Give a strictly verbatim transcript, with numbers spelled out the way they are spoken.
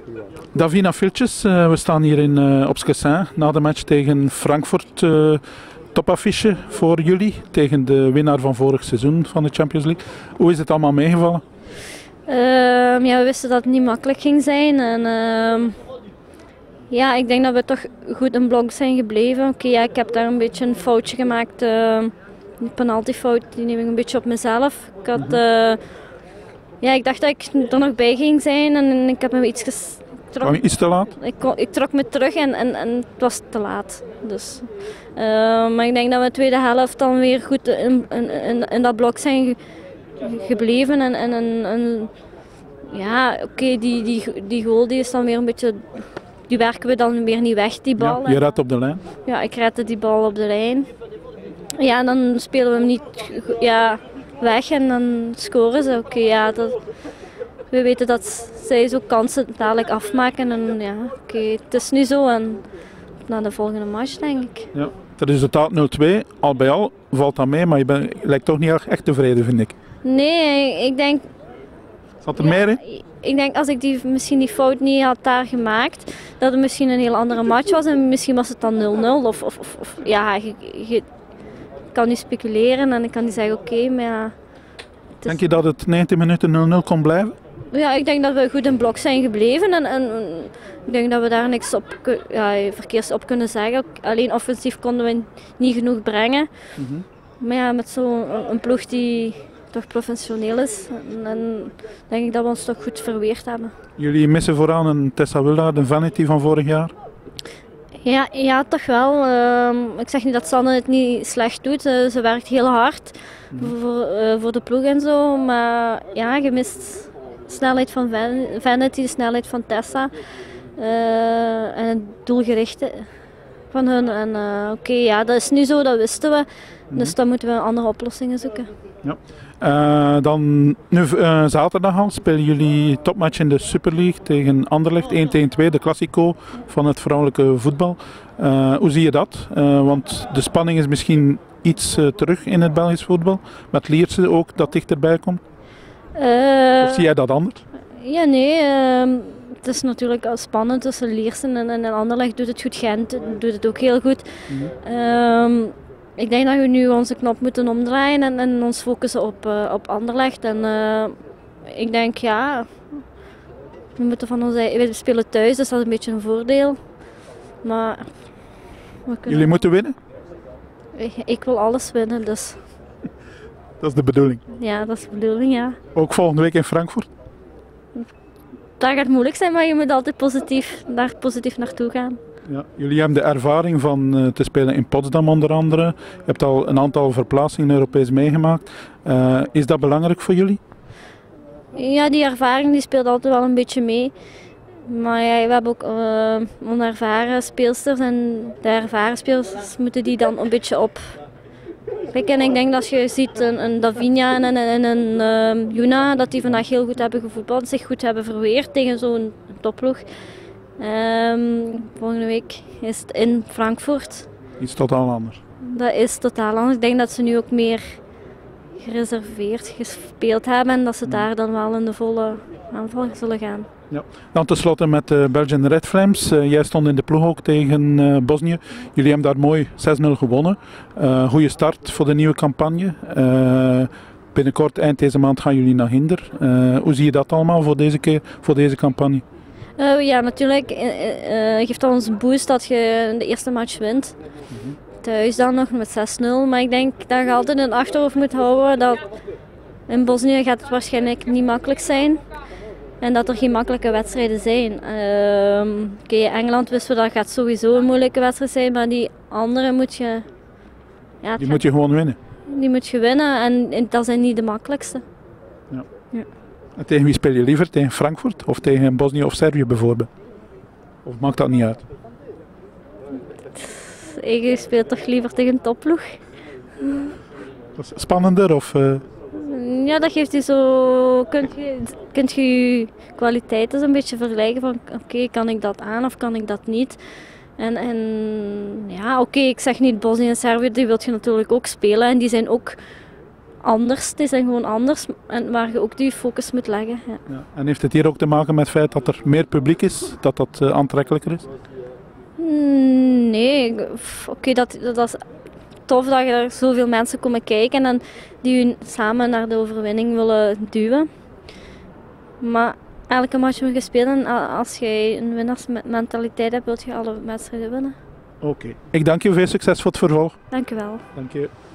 Davina Filtjes, uh, we staan hier in uh, Opskessin na de match tegen Frankfurt. Uh, topaffiche voor jullie tegen de winnaar van vorig seizoen van de Champions League. Hoe is het allemaal meegevallen? Uh, ja, we wisten dat het niet makkelijk ging zijn. En, uh, ja, ik denk dat we toch goed in blok zijn gebleven. Oké, okay, ja, ik heb daar een beetje een foutje gemaakt. Uh, een penaltyfout, die neem ik een beetje op mezelf. Ik, had, uh, ja, ik dacht dat ik er nog bij ging zijn en ik heb me iets ges... Trok, iets te laat? Ik, ik trok me terug en, en, en het was te laat. Dus, uh, maar ik denk dat we de tweede helft dan weer goed in, in, in, in dat blok zijn ge, gebleven. En, en, en, en ja, oké, okay, die, die, die goal die is dan weer een beetje... Die werken we dan weer niet weg, die bal. Ja, je redt op de lijn? Ja, ik redde die bal op de lijn. Ja, en dan spelen we hem niet ja, weg en dan scoren ze. Oké, okay, ja, dat... We weten dat zij zo kansen dadelijk afmaken en ja, oké, okay, het is nu zo en naar de volgende match denk ik. Ja, het resultaat nul twee, al bij al valt dat mee, maar je, bent, je lijkt toch niet echt tevreden, vind ik. Nee, ik denk... Zat er ja, meer in? Ik denk als ik die, misschien die fout niet had daar gemaakt, dat het misschien een heel andere match was en misschien was het dan nul nul of, of, of, of ja, je, je kan niet speculeren en ik kan niet zeggen oké, okay, maar ja... Is... Denk je dat het negentig minuten nul nul kon blijven? Ja, ik denk dat we goed in blok zijn gebleven en, en ik denk dat we daar niks op, ja, verkeers op kunnen zeggen. Alleen offensief konden we niet genoeg brengen. Mm-hmm. Maar ja, met zo'n een ploeg die toch professioneel is, en, en denk ik dat we ons toch goed verweerd hebben. Jullie missen vooraan een Tessa Willaert, een Vanity van vorig jaar? Ja, ja toch wel. Uh, ik zeg niet dat Sanne het niet slecht doet, uh, ze werkt heel hard mm-hmm. voor, uh, voor de ploeg en zo, maar ja, je mist... De snelheid van Vanity, de snelheid van Tessa uh, en het doelgerichte van hun. En uh, oké, okay, ja, dat is nu zo, dat wisten we. Mm-hmm. Dus dan moeten we andere oplossingen zoeken. Ja. Uh, dan nu uh, zaterdag al spelen jullie topmatch in de Super League tegen Anderlecht, één tegen twee, de Classico van het vrouwelijke voetbal. Uh, hoe zie je dat? Uh, want de spanning is misschien iets uh, terug in het Belgisch voetbal, met Lierse ook dat dichterbij komt. Uh, of zie jij dat anders? Ja, nee. Uh, het is natuurlijk spannend tussen Liersen en, en Anderlecht doet het goed. Gent doet het ook heel goed. Mm-hmm. uh, ik denk dat we nu onze knop moeten omdraaien en, en ons focussen op, uh, op Anderlecht. En uh, ik denk ja, we moeten van ons we spelen thuis, dus dat is een beetje een voordeel. Maar we kunnen... Jullie moeten winnen? Ik, ik wil alles winnen, dus. Dat is de bedoeling? Ja, dat is de bedoeling, ja. Ook volgende week in Frankfurt? Dat gaat moeilijk zijn, maar je moet altijd positief, daar positief naartoe gaan. Ja, jullie hebben de ervaring van uh, te spelen in Potsdam onder andere. Je hebt al een aantal verplaatsingen Europees meegemaakt. Uh, is dat belangrijk voor jullie? Ja, die ervaring die speelt altijd wel een beetje mee. Maar ja, we hebben ook uh, onervaren speelsters en de ervaren speelsters moeten die dan een beetje op... Kijk, en ik denk dat je ziet een, een Davinia en een, en een uh, Juna, dat die vandaag heel goed hebben gevoetbald, zich goed hebben verweerd tegen zo'n topploeg. Um, volgende week is het in Frankfurt. Iets totaal anders. Dat is totaal anders. Ik denk dat ze nu ook meer gereserveerd gespeeld hebben en dat ze daar dan wel in de volle aanval zullen gaan. Ja. Dan tenslotte met de Belgian Red Flames. Uh, jij stond in de ploeg ook tegen uh, Bosnië. Jullie hebben daar mooi zes nul gewonnen. Uh, goede start voor de nieuwe campagne. Uh, binnenkort, eind deze maand, gaan jullie naar Hinder. Uh, hoe zie je dat allemaal voor deze keer, voor deze campagne? Uh, ja, natuurlijk uh, uh, geeft dat ons een boost dat je de eerste match wint. Mm-hmm. Thuis dan nog met zes nul. Maar ik denk dat je altijd in het achterhoofd moet houden dat in Bosnië gaat het waarschijnlijk niet makkelijk zijn. En dat er geen makkelijke wedstrijden zijn. Uh, okay, Engeland wisten we dat gaat sowieso een moeilijke wedstrijd zijn, maar die andere moet je... Ja, die moet je gewoon winnen. Die moet je winnen en, en dat zijn niet de makkelijkste. Ja. Ja. En tegen wie speel je liever? Tegen Frankfurt of tegen Bosnië of Servië bijvoorbeeld? Of maakt dat niet uit? Ik speel toch liever tegen een topploeg. Dat is spannender of... Uh... Ja, dat geeft je zo... Kunt je, kunt je je kwaliteiten een beetje vergelijken van oké, okay, kan ik dat aan of kan ik dat niet? En, en ja, oké, okay, ik zeg niet Bosnië en Servië, die wil je natuurlijk ook spelen en die zijn ook anders. Het is dan gewoon anders en waar je ook die focus moet leggen. Ja. Ja. En heeft het hier ook te maken met het feit dat er meer publiek is, dat dat uh, aantrekkelijker is? Mm, nee, oké, okay, dat, dat is tof dat er zoveel mensen komen kijken en die je samen naar de overwinning willen duwen. Maar elke match moet je spelen en als je een winnaarsmentaliteit hebt, wil je alle wedstrijden winnen. Oké. Okay. Ik dank je, veel succes voor het vervolg. Dank je wel. Dank je.